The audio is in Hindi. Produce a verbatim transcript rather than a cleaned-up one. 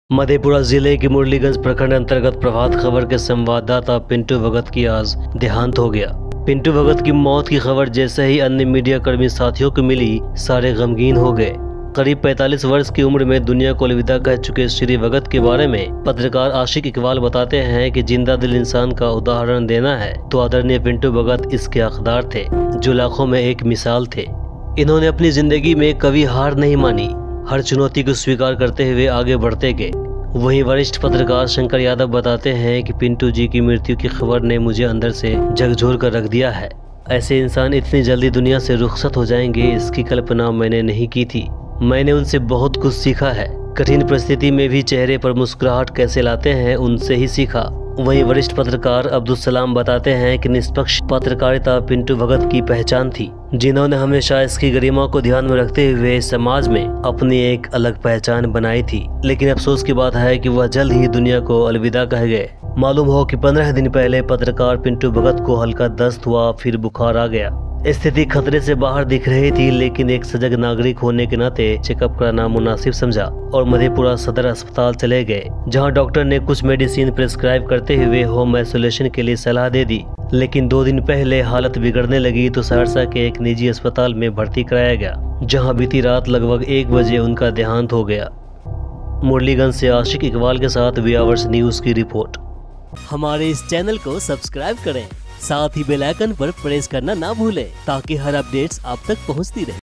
मधेपुरा जिले के मुरलीगंज प्रखंड अंतर्गत प्रभात खबर के संवाददाता पिंटू भगत की आज देहांत हो गया। पिंटू भगत की मौत की खबर जैसे ही अन्य मीडिया कर्मी साथियों को मिली, सारे गमगीन हो गए। करीब पैंतालीस वर्ष की उम्र में दुनिया को अलविदा कह चुके श्री भगत के बारे में पत्रकार आशिक इकबाल बताते हैं कि जिंदा दिल इंसान का उदाहरण देना है तो आदरणीय पिंटू भगत इसके हकदार थे, जो लाखों में एक मिसाल थे। इन्होंने अपनी जिंदगी में कभी हार नहीं मानी, हर चुनौती को स्वीकार करते हुए आगे बढ़ते गए। वहीं वरिष्ठ पत्रकार शंकर यादव बताते हैं कि पिंटू जी की मृत्यु की खबर ने मुझे अंदर से झकझोर कर रख दिया है। ऐसे इंसान इतनी जल्दी दुनिया से रुखसत हो जाएंगे, इसकी कल्पना मैंने नहीं की थी। मैंने उनसे बहुत कुछ सीखा है। कठिन परिस्थिति में भी चेहरे पर मुस्कुराहट कैसे लाते हैं, उनसे ही सीखा। वहीं वरिष्ठ पत्रकार अब्दुल सलाम बताते हैं कि निष्पक्ष पत्रकारिता पिंटू भगत की पहचान थी, जिन्होंने हमेशा इसकी गरिमा को ध्यान में रखते हुए समाज में अपनी एक अलग पहचान बनाई थी। लेकिन अफसोस की बात है कि वह जल्द ही दुनिया को अलविदा कह गए। मालूम हो कि पंद्रह दिन पहले पत्रकार पिंटू भगत को हल्का दस्त हुआ, फिर बुखार आ गया। स्थिति खतरे से बाहर दिख रही थी, लेकिन एक सजग नागरिक होने के नाते चेकअप कराना मुनासिब समझा और मधेपुरा सदर अस्पताल चले गए, जहां डॉक्टर ने कुछ मेडिसिन प्रिस्क्राइब करते हुए होम आइसोलेशन के लिए सलाह दे दी। लेकिन दो दिन पहले हालत बिगड़ने लगी तो सहरसा के एक निजी अस्पताल में भर्ती कराया गया, जहाँ बीती रात लगभग एक बजे उनका देहांत हो गया। मुरलीगंज से आशिक इकबाल के साथ वी आवर्स न्यूज की रिपोर्ट। हमारे इस चैनल को सब्सक्राइब करें, साथ ही बेल आइकन पर प्रेस करना ना भूलें ताकि हर अपडेट्स आप तक पहुंचती रहे।